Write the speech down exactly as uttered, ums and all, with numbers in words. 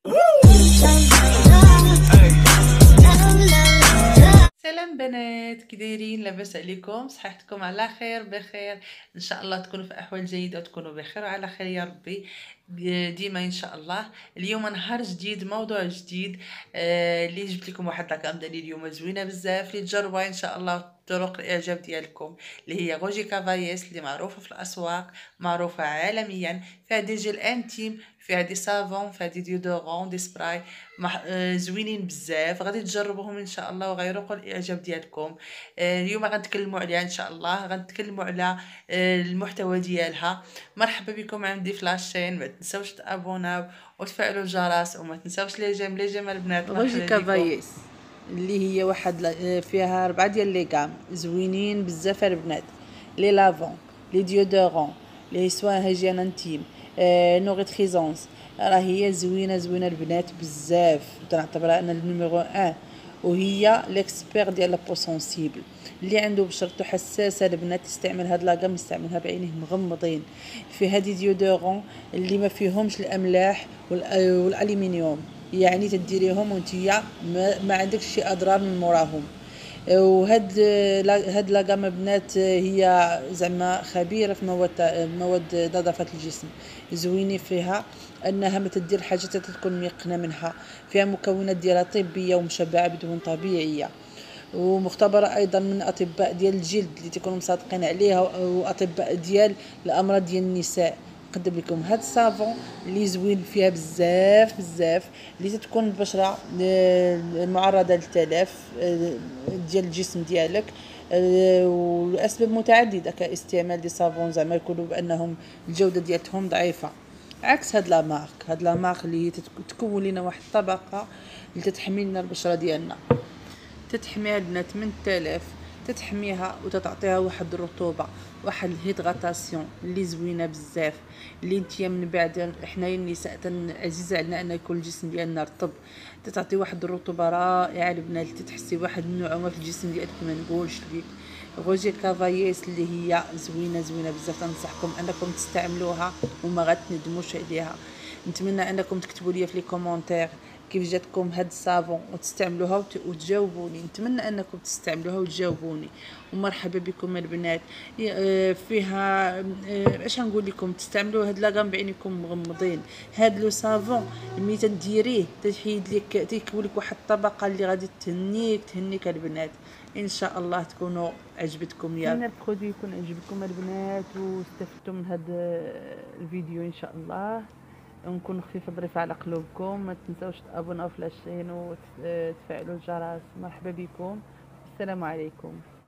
سلام بنات، كي دايرين؟ لاباس عليكم؟ صحتكم على خير؟ بخير ان شاء الله، تكونوا في احوال جيده وتكونوا بخير وعلى خير يا ربي ديما ان شاء الله. اليوم نهار جديد، موضوع جديد، آه اللي جبت لكم واحد لاكام ديالي اليوم زوينه بزاف اللي تجربوها ان شاء الله طرق الاعجاب ديالكم، اللي هي روجي كافايس، اللي معروفه في الاسواق، معروفه عالميا. فيها دي جيل انتيم، فيها دي سافون، فيها دي ديودورون، دي سبراي مح... آه، زوينين بزاف، غادي تجربوهم ان شاء الله وغيروقوا الاعجاب ديالكم. آه، اليوم غنتكلموا عليها ان شاء الله، غنتكلموا على آه، المحتوى ديالها. مرحبا بكم عندي في لاشين، ما تنساوش تابوناو وتفعلوا الجرس وما تنساوش لي جيم لي جيم البنات. روجي مرحبا بكم. كافايس اللي هي واحد ل- فيها ربعة ديال لي غام زوينين بزاف البنات. لي لافون، لي ديودورون، لي سوان هيجين انتيم، آه نوغيتريزونس. راه هي زوينه زوينه البنات بزاف، تنعتبرها انا النيميرو واحد. وهي ليكسبير ديال لابو سونسيبل، اللي عنده بشرته حساسه البنات يستعمل هاد لاكام، يستعملها بعينيه مغمضين. في هادي ديودورون اللي ما فيهمش الاملاح والالومنيوم، يعني تديريهم وانتيا ما, ما عندكش شي اضرار من موراهم. وهاد لا- هاد لاكام بنات هي زعما خبيره في مواد مواد نظافه الجسم. زويني فيها انها ما تدير حاجه تكون ميقنه منها، فيها مكونات ديالها طبيه ومشبعه بدهون طبيعيه، ومختبره ايضا من اطباء ديال الجلد اللي تيكونوا مصادقين عليها، واطباء ديال الامراض ديال النساء. نقدم لكم هاد الصابون اللي زوين فيها بزاف بزاف، اللي تتكون البشره المعرضه للتلف آه، ديال الجسم ديالك. آه، والاسباب متعدده كاستعمال دي صابون زعما يكونوا بانهم الجوده ديالتهم ضعيفه، عكس هاد لا مارك هاد لا مارك اللي هي تتك- تكون لنا واحد الطبقه اللي تتحمي لنا البشره ديالنا، تتحميها البنات من التلف، تتحميها وتتعطيها واحد الرطوبه، واحد الهيدغاتاسيون اللي زوينه بزاف. اللي نتيا من بعد حنايا النساء عزيز علينا ان يكون الجسم ديالنا رطب، تتعطي واحد الرطوبه رائعه البنات، تتحسي بواحد النعومه في الجسم ديالك ما نقولش ليك. غوجي كافايس اللي هي زوينه زوينه بزاف، تنصحكم انكم تستعملوها وما غتندموش عليها. نتمنى انكم تكتبوا لي في لي كومونتير كيف جاتكم هاد الصابون وتستعملوها وت- وتجاوبوني. نتمنى انكم تستعملوها وتجاوبوني. ومرحبا بكم البنات. ي- آه، فيها آه، اش نقول لكم، تستعملوا هاد لاكام بعينكم مغمضين. هاد لو صابون ملي تديريه تحيد لك، تيكون لك واحد الطبقه اللي غادي تهنيك تهنيك البنات. ان شاء الله تكونوا عجبتكم. يا نتمنى البرودوي يكون عجبكم البنات واستفدتوا من هذا الفيديو ان شاء الله، ونكون خفيفه ظريفه على قلوبكم. ما تنساوش تابوناو في لاشين وتفعلوا الجرس. مرحبا بكم، السلام عليكم.